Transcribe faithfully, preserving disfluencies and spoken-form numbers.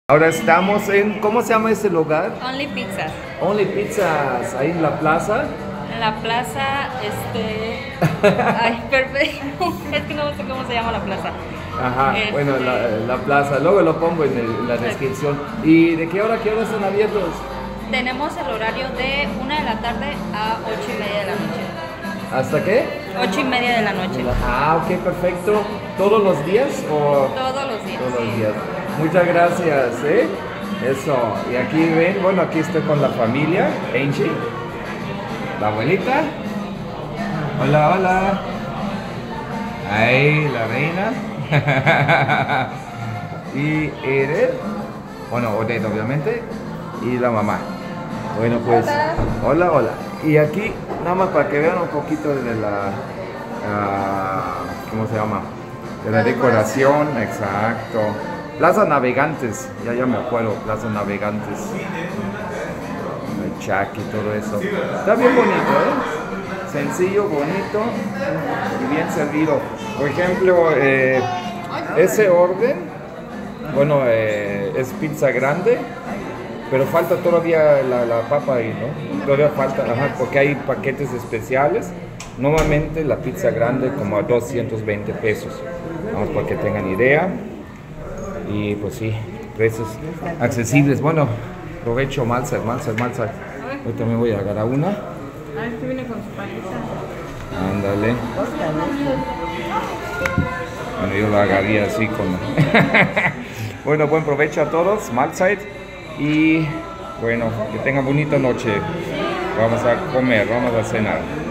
Ahora estamos en, ¿cómo se llama ese lugar? Only Pizzas. Only Pizzas, ahí en la plaza. En la plaza, este... Ay, perfecto. Es que no sé cómo se llama la plaza. Ajá, Este- bueno, la, la plaza, luego lo pongo en, el- en la descripción. ¿Y de qué hora, qué hora están abiertos? Tenemos el horario de una de la tarde a ocho y media de la noche. ¿Hasta qué? Ocho y media de la noche. Ah, ok, perfecto. ¿Todos los días o...? Todos los días. Todos los sí. días. Muchas gracias, ¿eh? Eso. Y aquí ven, bueno, aquí estoy con la familia, Angie, la abuelita. Hola, hola. Ahí, la reina. Y Eder, bueno, Odette obviamente, y la mamá. Bueno, pues, hola, hola. Y aquí, nada más para que vean un poquito de la, ah, ¿cómo se llama? De la decoración, exacto. Plaza Navegantes, ya ya me acuerdo, Plaza Navegantes. El chac y todo eso. Está bien bonito, ¿eh? Sencillo, bonito y bien servido. Por ejemplo, eh, ese orden, bueno, eh, es pizza grande, pero falta todavía la, la papa ahí, ¿no? Todavía falta, ajá, porque hay paquetes especiales. Normalmente la pizza grande como a doscientos veinte pesos. Vamos para que tengan idea. Y pues sí, precios accesibles. Bueno, provecho, Malsa, Malsa, Malsa. Yo también voy a agarrar una. Ah, este viene con su palita. Ándale. Bueno, yo lo agarraría así con... Bueno, buen provecho a todos, Malside. Y bueno, que tengan bonita noche. Vamos a comer, vamos a cenar.